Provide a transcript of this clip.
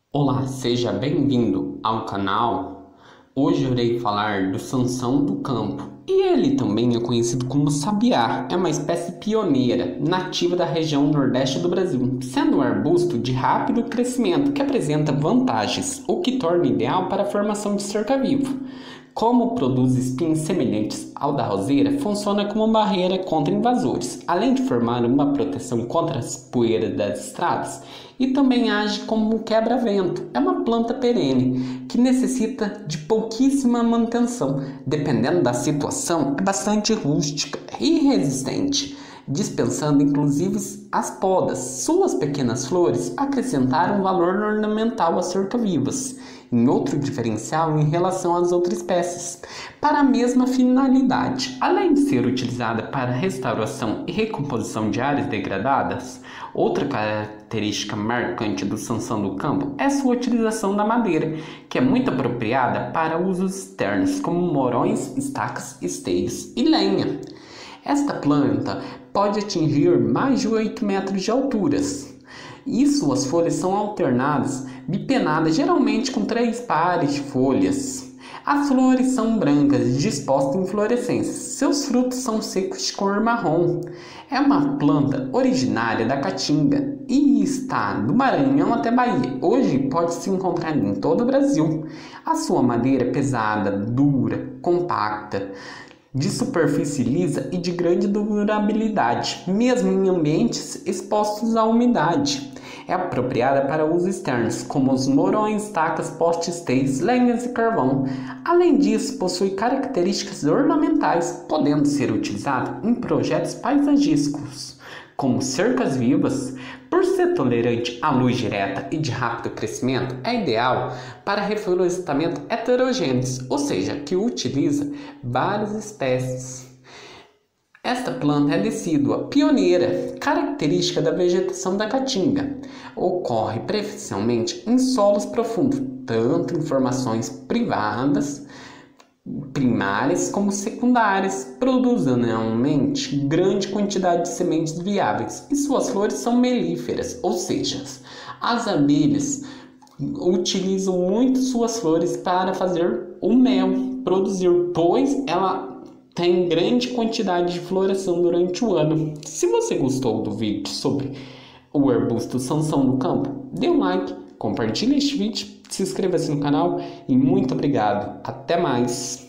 Olá, seja bem-vindo ao canal. Hoje eu irei falar do sansão do campo. E ele também é conhecido como sabiá. É uma espécie pioneira, nativa da região nordeste do Brasil, sendo um arbusto de rápido crescimento que apresenta vantagens, o que torna ideal para a formação de cerca-vivo. Como produz espinhos semelhantes ao da roseira, funciona como barreira contra invasores, além de formar uma proteção contra as poeiras das estradas, e também age como um quebra-vento. É uma planta perene que necessita de pouquíssima manutenção. Dependendo da situação, é bastante rústica e resistente, dispensando inclusive as podas. Suas pequenas flores acrescentaram valor ornamental às cerca-vivas, em outro diferencial em relação às outras espécies, para a mesma finalidade. Além de ser utilizada para restauração e recomposição de áreas degradadas, outra característica marcante do sansão do campo é sua utilização da madeira, que é muito apropriada para usos externos, como morões, estacas, esteios e lenha. Esta planta pode atingir mais de 8 metros de altura e suas folhas são alternadas, bipennadas, geralmente com 3 pares de folhas. As flores são brancas, dispostas em inflorescências. Seus frutos são secos de cor marrom. É uma planta originária da Caatinga e está do Maranhão até Bahia. Hoje pode se encontrar em todo o Brasil. A sua madeira é pesada, dura, compacta, de superfície lisa e de grande durabilidade, mesmo em ambientes expostos à umidade. É apropriada para usos externos, como os morões, estacas, postes, teios, lenhas e carvão. Além disso, possui características ornamentais, podendo ser utilizado em projetos paisagísticos, como cercas vivas. Por ser tolerante à luz direta e de rápido crescimento, é ideal para reflorestamento heterogêneo, ou seja, que utiliza várias espécies. Esta planta é decídua, pioneira, característica da vegetação da Caatinga. Ocorre preferencialmente em solos profundos, tanto em formações primárias como secundárias, produz anualmente grande quantidade de sementes viáveis e suas flores são melíferas, ou seja, as abelhas utilizam muito suas flores para fazer o mel, produzir, pois ela tem grande quantidade de floração durante o ano. Se você gostou do vídeo sobre o arbusto sansão no campo, dê um like, compartilhe este vídeo, se inscreva-se no canal e muito obrigado. Até mais!